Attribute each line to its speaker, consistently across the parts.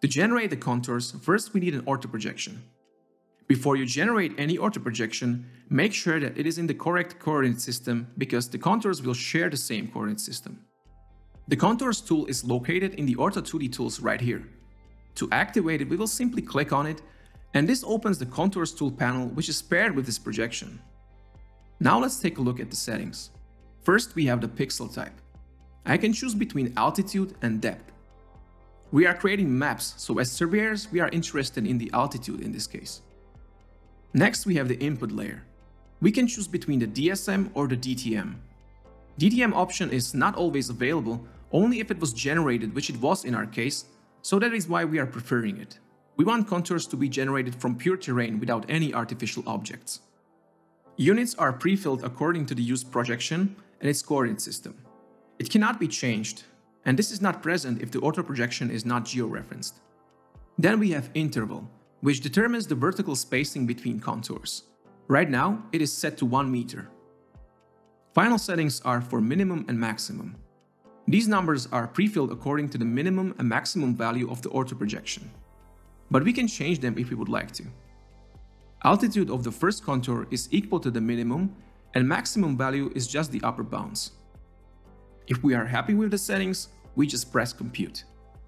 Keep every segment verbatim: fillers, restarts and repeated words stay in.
Speaker 1: To generate the contours, first we need an ortho projection. Before you generate any ortho projection, make sure that it is in the correct coordinate system because the contours will share the same coordinate system. The Contours tool is located in the Ortho two D tools right here. To activate it, we will simply click on it, and this opens the Contours tool panel, which is paired with this projection. Now let's take a look at the settings. First, we have the pixel type. I can choose between altitude and depth. We are creating maps, so as surveyors, we are interested in the altitude in this case. Next, we have the input layer. We can choose between the D S M or the D T M. D T M option is not always available, only if it was generated, which it was in our case, so that is why we are preferring it. We want contours to be generated from pure terrain without any artificial objects. Units are pre-filled according to the used projection and its coordinate system. It cannot be changed, and this is not present if the ortho projection is not geo-referenced. Then we have interval, which determines the vertical spacing between contours. Right now, it is set to one meter. Final settings are for minimum and maximum. These numbers are pre-filled according to the minimum and maximum value of the ortho projection. But we can change them if we would like to. Altitude of the first contour is equal to the minimum, and maximum value is just the upper bounds. If we are happy with the settings, we just press compute.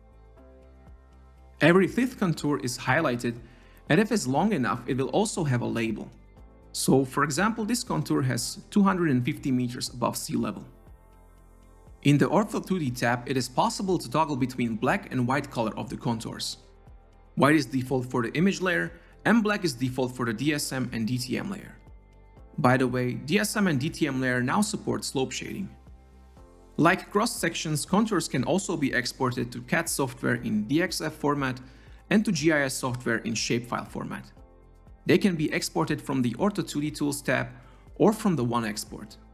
Speaker 1: Every fifth contour is highlighted, and if it's long enough, it will also have a label. So, for example, this contour has two hundred fifty meters above sea level. In the Ortho two D tab, it is possible to toggle between black and white color of the contours. White is default for the image layer, and black is default for the D S M and D T M layer. By the way, D S M and D T M layer now support slope shading. Like cross sections, contours can also be exported to C A D software in D X F format and to G I S software in shapefile format. They can be exported from the Ortho two D Tools tab or from the One Export.